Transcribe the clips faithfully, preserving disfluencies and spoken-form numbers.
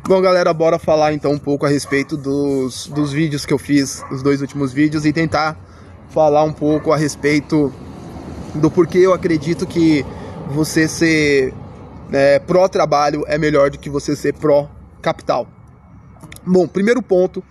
Bom, galera, bora falar então um pouco a respeito dos, dos vídeos que eu fiz, os dois últimos vídeos, e tentar falar um pouco a respeito do porquê eu acredito que você ser é, pró-trabalho é melhor do que você ser pró-capital. Bom, primeiro ponto,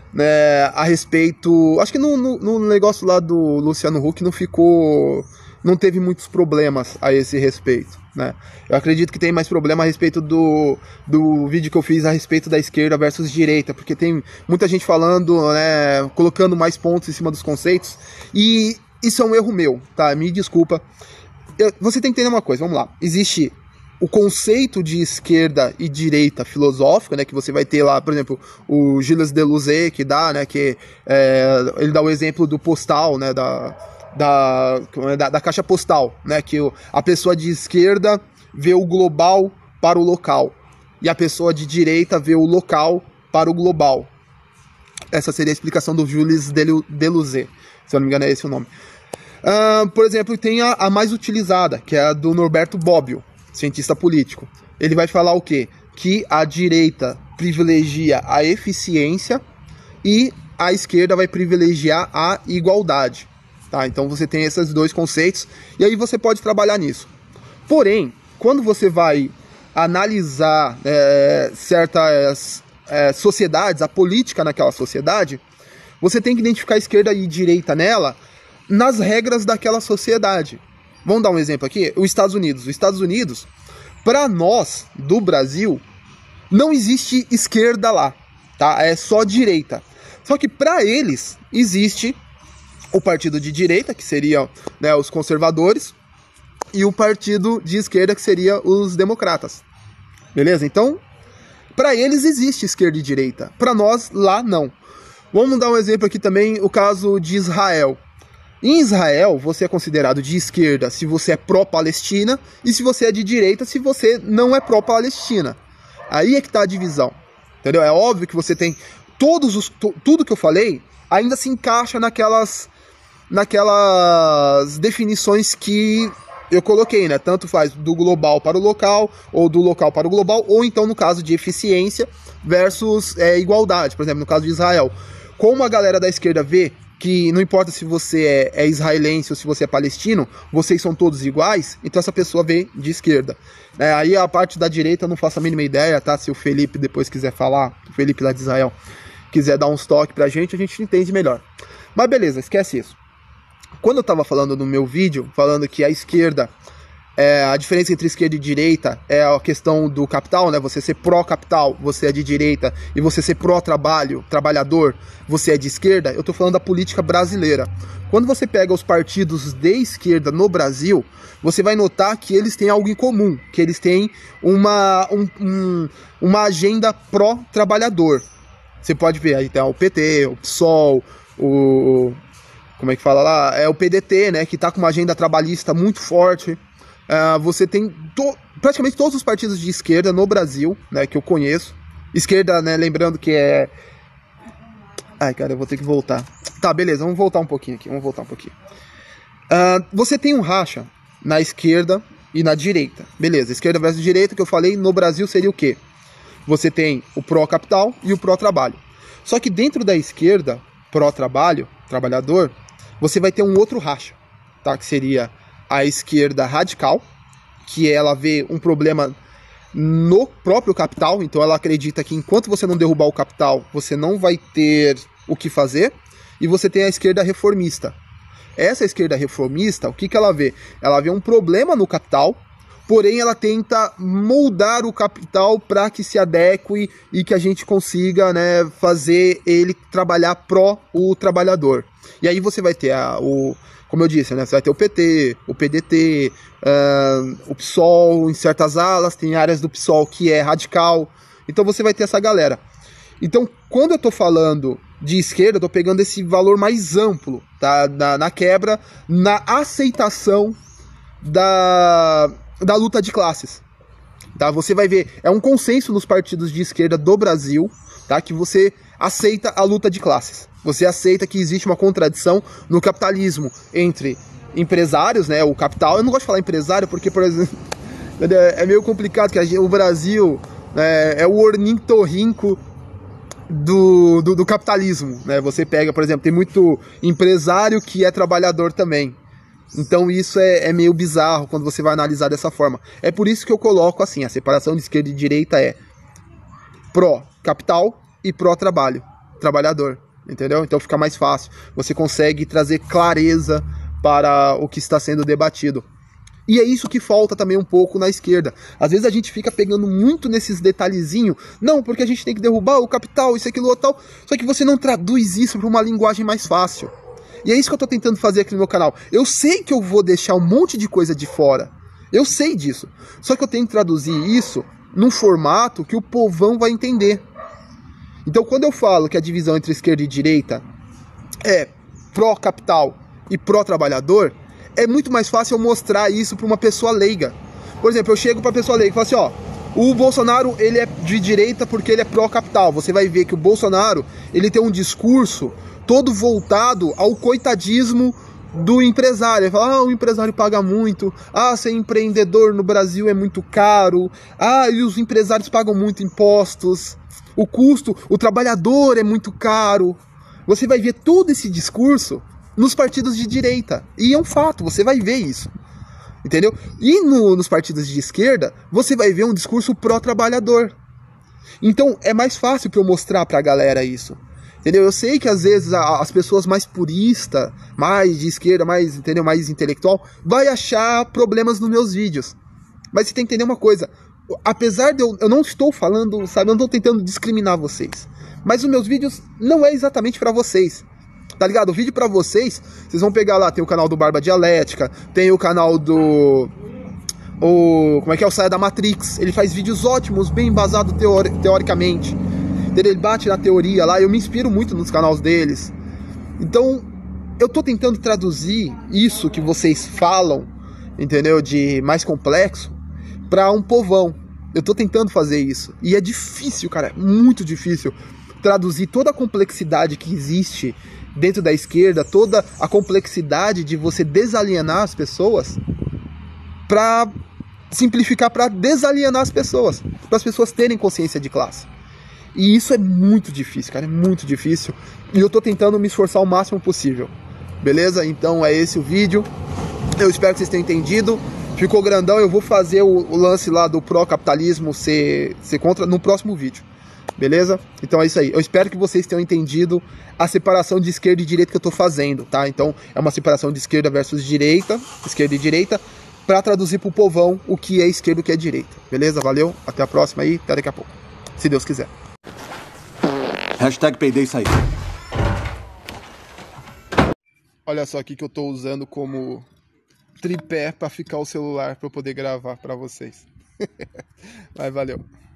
né, a respeito... Acho que no, no, no negócio lá do Luciano Huck não ficou... não teve muitos problemas a esse respeito, né? Eu acredito que tem mais problema a respeito do, do vídeo que eu fiz a respeito da esquerda versus direita, porque tem muita gente falando, né, colocando mais pontos em cima dos conceitos, e isso é um erro meu, tá? Me desculpa. Eu, você tem que entender uma coisa, vamos lá. Existe o conceito de esquerda e direita filosófica, né, que você vai ter lá, por exemplo, o Gilles Deleuze, que dá, né, que é, ele dá o exemplo do postal, né, da... Da, da, da caixa postal, né? Que o, a pessoa de esquerda vê o global para o local e a pessoa de direita vê o local para o global. Essa seria a explicação do Gilles Deleuze, se eu não me engano é esse o nome. Uh, por exemplo, tem a, a mais utilizada, que é a do Norberto Bobbio, cientista político. Ele vai falar o quê? Que a direita privilegia a eficiência e a esquerda vai privilegiar a igualdade. Tá, então você tem esses dois conceitos e aí você pode trabalhar nisso. Porém, quando você vai analisar é, certas é, sociedades, a política naquela sociedade, você tem que identificar a esquerda e direita nela nas regras daquela sociedade. Vamos dar um exemplo aqui? Os Estados Unidos. Os Estados Unidos, para nós do Brasil, não existe esquerda lá, tá? É só direita. Só que para eles existe o partido de direita, que seria, né, os conservadores, e o partido de esquerda, que seria os democratas. Beleza? Então, para eles existe esquerda e direita. Para nós, lá, não. Vamos dar um exemplo aqui também, o caso de Israel. Em Israel, você é considerado de esquerda se você é pró-Palestina, e se você é de direita, se você não é pró-Palestina. Aí é que está a divisão. Entendeu? É óbvio que você tem todos os... tudo que eu falei ainda se encaixa naquelas... naquelas definições que eu coloquei, né? Tanto faz do global para o local, ou do local para o global, ou então no caso de eficiência versus é, igualdade. Por exemplo, no caso de Israel. Como a galera da esquerda vê que não importa se você é, é israelense ou se você é palestino, vocês são todos iguais, então essa pessoa vê de esquerda. É, aí a parte da direita eu não faço a mínima ideia, tá? Se o Felipe depois quiser falar, o Felipe lá de Israel, quiser dar uns toques pra gente, a gente entende melhor. Mas beleza, esquece isso. Quando eu estava falando no meu vídeo, falando que a esquerda, é, a diferença entre esquerda e direita é a questão do capital, né? Você ser pró-capital, você é de direita, e você ser pró-trabalho, trabalhador, você é de esquerda, eu estou falando da política brasileira. Quando você pega os partidos de esquerda no Brasil, você vai notar que eles têm algo em comum, que eles têm uma, um, um, uma agenda pró-trabalhador. Você pode ver, aí tem o P T, o PSOL, o... como é que fala lá? É o P D T, né? Que tá com uma agenda trabalhista muito forte. Uh, você tem to praticamente todos os partidos de esquerda no Brasil, né? Que eu conheço. Esquerda, né? Lembrando que é... Ai, cara, eu vou ter que voltar. Tá, beleza, vamos voltar um pouquinho aqui. Vamos voltar um pouquinho. Uh, você tem um racha na esquerda e na direita. Beleza, esquerda versus direita, que eu falei, no Brasil seria o quê? Você tem o pró-capital e o pró-trabalho. Só que dentro da esquerda, pró-trabalho, trabalhador, você vai ter um outro racha, tá? Que seria a esquerda radical, que ela vê um problema no próprio capital, então ela acredita que enquanto você não derrubar o capital, você não vai ter o que fazer, e você tem a esquerda reformista. Essa esquerda reformista, o que, que ela vê? Ela vê um problema no capital, porém ela tenta moldar o capital para que se adeque e que a gente consiga, né, fazer ele trabalhar pró o trabalhador. E aí você vai ter, a, o, como eu disse, né, você vai ter o P T, o P D T, uh, o PSOL, em certas alas, tem áreas do PSOL que é radical, então você vai ter essa galera. Então, quando eu estou falando de esquerda, eu estou pegando esse valor mais amplo, tá, na, na quebra, na aceitação da... da luta de classes, tá? Você vai ver, é um consenso nos partidos de esquerda do Brasil, tá? Que você aceita a luta de classes. Você aceita que existe uma contradição no capitalismo entre empresários, né? O capital, eu não gosto de falar empresário porque, por exemplo, é meio complicado, que a gente, o Brasil, é, é o ornitorrinco do, do, do capitalismo, né? Você pega, por exemplo, tem muito empresário que é trabalhador também. Então isso é, é meio bizarro quando você vai analisar dessa forma. É por isso que eu coloco assim, a separação de esquerda e direita é pró-capital e pró-trabalho, trabalhador, entendeu? Então fica mais fácil, você consegue trazer clareza para o que está sendo debatido. E é isso que falta também um pouco na esquerda. Às vezes a gente fica pegando muito nesses detalhezinhos. Não, porque a gente tem que derrubar o capital, isso, aquilo, tal. Só que você não traduz isso para uma linguagem mais fácil. E é isso que eu estou tentando fazer aqui no meu canal. Eu sei que eu vou deixar um monte de coisa de fora. Eu sei disso. Só que eu tenho que traduzir isso num formato que o povão vai entender. Então quando eu falo que a divisão entre esquerda e direita é pró-capital e pró-trabalhador, é muito mais fácil eu mostrar isso para uma pessoa leiga. Por exemplo, eu chego para a pessoa leiga e falo assim, ó, o Bolsonaro ele é de direita porque ele é pró-capital. Você vai ver que o Bolsonaro ele tem um discurso todo voltado ao coitadismo do empresário. Ele fala, ah, o empresário paga muito, ah, ser empreendedor no Brasil é muito caro, ah, e os empresários pagam muito impostos, o custo, o trabalhador é muito caro. Você vai ver todo esse discurso nos partidos de direita. E é um fato, você vai ver isso. Entendeu? E no, nos partidos de esquerda, você vai ver um discurso pró-trabalhador. Então é mais fácil para eu mostrar para a galera isso. Entendeu? Eu sei que às vezes a, as pessoas mais puristas, mais de esquerda, mais, entendeu? Mais intelectual, vai achar problemas nos meus vídeos. Mas você tem que entender uma coisa. Apesar de eu, eu não estou falando, sabe, eu não estou tentando discriminar vocês. Mas os meus vídeos não é exatamente para vocês. Tá ligado? O vídeo pra vocês, vocês vão pegar lá, tem o canal do Barba Dialética, tem o canal do... O, como é que é? O Saia da Matrix. Ele faz vídeos ótimos, bem embasados teori, teoricamente. Ele bate na teoria lá, eu me inspiro muito nos canais deles. Então, eu tô tentando traduzir isso que vocês falam, entendeu? De mais complexo, pra um povão. Eu tô tentando fazer isso. E é difícil, cara, é muito difícil traduzir toda a complexidade que existe dentro da esquerda, toda a complexidade de você desalienar as pessoas, para simplificar, para desalienar as pessoas, para as pessoas terem consciência de classe. E isso é muito difícil, cara, é muito difícil. E eu tô tentando me esforçar o máximo possível. Beleza? Então é esse o vídeo. Eu espero que vocês tenham entendido. Ficou grandão, eu vou fazer o, o lance lá do pró-capitalismo ser, ser contra no próximo vídeo. Beleza? Então é isso aí. Eu espero que vocês tenham entendido a separação de esquerda e direita que eu tô fazendo, tá? Então é uma separação de esquerda versus direita, esquerda e direita, para traduzir pro povão o que é esquerda e o que é direita. Beleza? Valeu, até a próxima aí, até daqui a pouco. Se Deus quiser. Hashtag peidei sair. Olha só aqui que eu tô usando como tripé para ficar o celular para eu poder gravar para vocês. Mas valeu.